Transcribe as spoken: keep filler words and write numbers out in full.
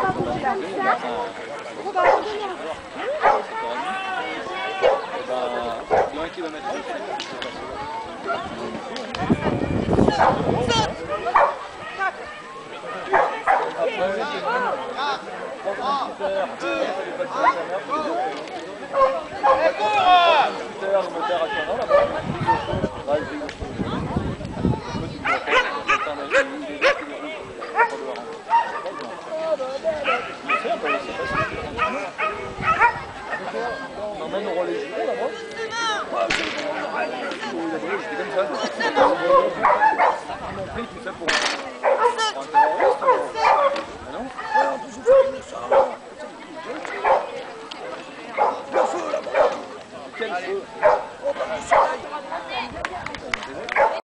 un kilomètre. On emmène au relais jumeau là-bas. J'étais comme ça. Ils m'ont pris tout ça pour